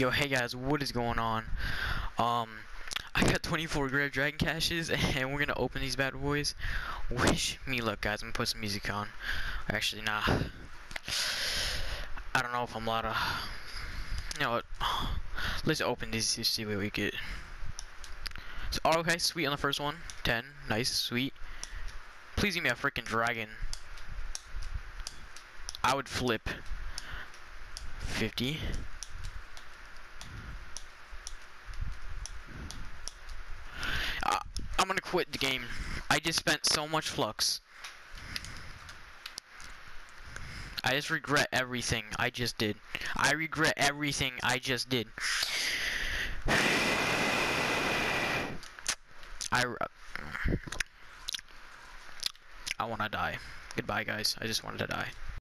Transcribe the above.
Yo, hey guys, what is going on? I got 24 Grave Dragon Caches, and we're gonna open these bad boys. Wish me luck, guys. I'm gonna put some music on. Actually, nah. I don't know if I'm allowed to. You know what? Let's open these to see what we get. So, oh, okay, sweet on the first one. 10. Nice, sweet. Please give me a freaking dragon. I would flip. 50. I'm gonna quit the game. I just spent so much flux. I just regret everything I just did. I regret everything I just did. I wanna die. Goodbye, guys. I just wanted to die.